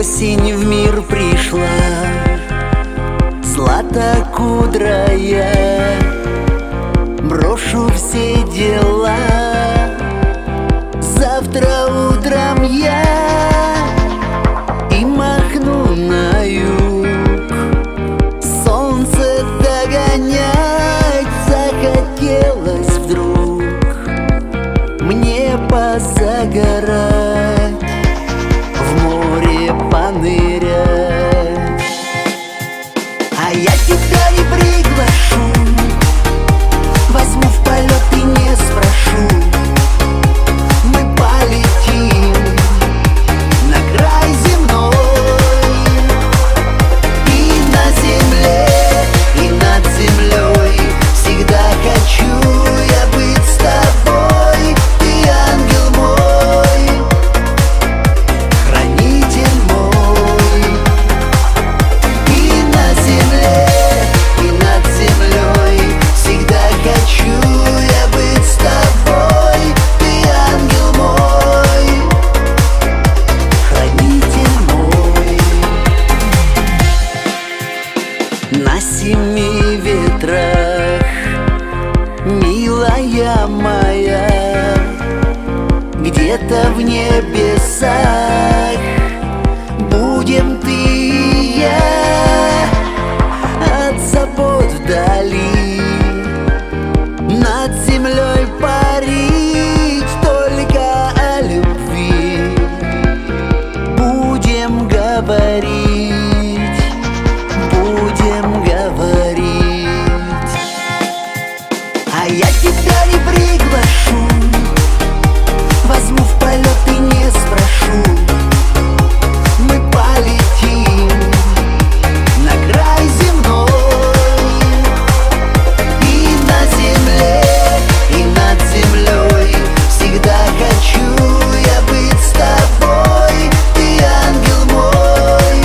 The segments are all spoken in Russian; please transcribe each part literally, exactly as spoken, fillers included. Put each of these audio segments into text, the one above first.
Осень в мир пришла, златокудрая. Брошу все дела, завтра утром я и махну на юг. Солнце догонять захотелось вдруг мне позагорать, в море понырять. А я тебя не приглашу, возьму в полет и не спрошу. Мы полетим на край земной, и на земле, и над землей всегда хочу я быть с тобой. Ты ангел мой, хранитель мой. И на земле, и над землей всегда хочу я быть с тобой. Ты ангел мой, хранитель мой. На семи ветрах, милая моя, где-то в небесах будем ты и я. От забот вдали, над землей парить, только о любви будем говорить, будем говорить. А я тебя не приглашу, возьму в полет и не спрошу. Мы полетим на край земной, и на земле, и над землей всегда хочу я быть с тобой. Ты ангел мой,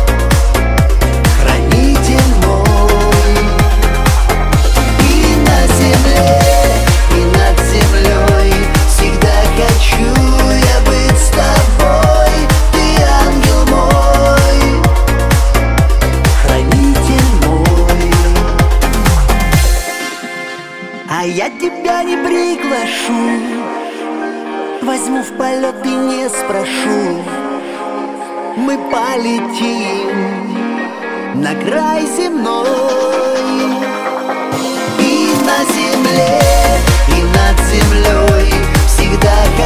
хранитель мой. И на земле, и над землей всегда хочу я быть с тобой. Ты ангел мой, хранитель мой. А я тебя не приглашу, возьму в полет и не спрошу. Мы полетим на край земной, и на земле, и над землей всегда